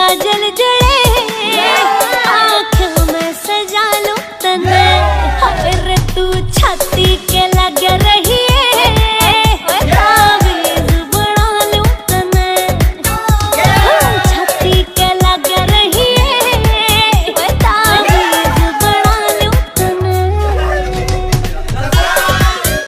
काजल जुड़े आँखों में सजा लूं तने। हाय रे तू छाती के लग रही